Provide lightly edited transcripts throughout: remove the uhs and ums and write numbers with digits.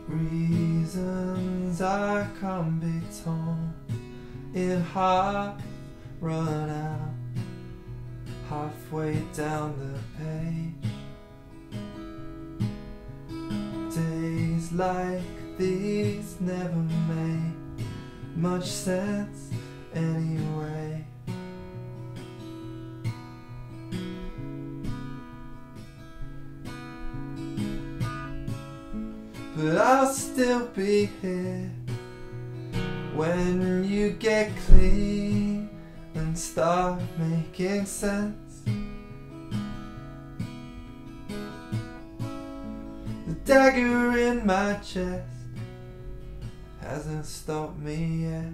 Reasons I can't be torn in half, run out halfway down the page. Days like these never made much sense anyway. But I'll still be here when you get clean and start making sense. The dagger in my chest hasn't stopped me yet.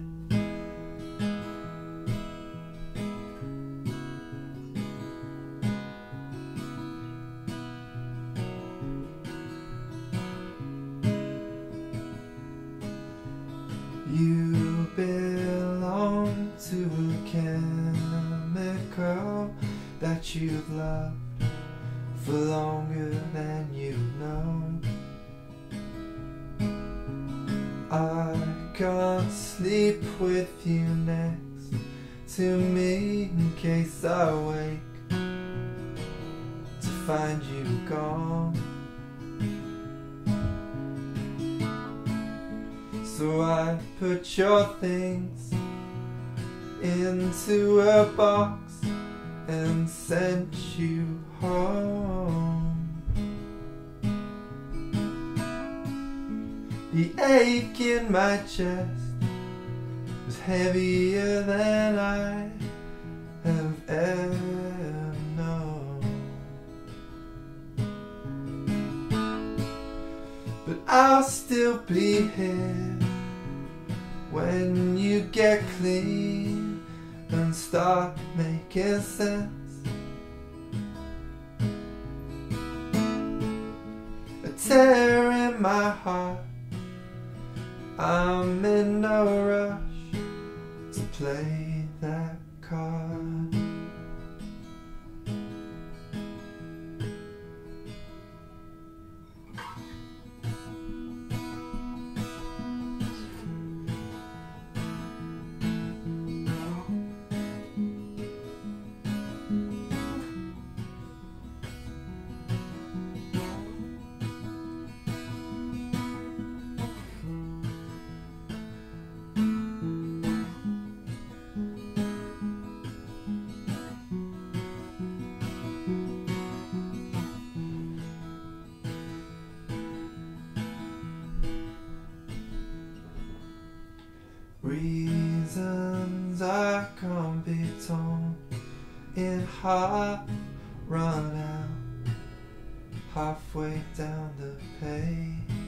You belong to a chemical that you've loved for longer than you know. I can't sleep with you next to me in case I wake to find you gone. So I put your things into a box and sent you home. The ache in my chest was heavier than I have ever known. But I'll still be here when you get clean and start making sense. A tear in my heart, I'm in no rush to play that card. Reasons I can't be torn in half, run out halfway down the page.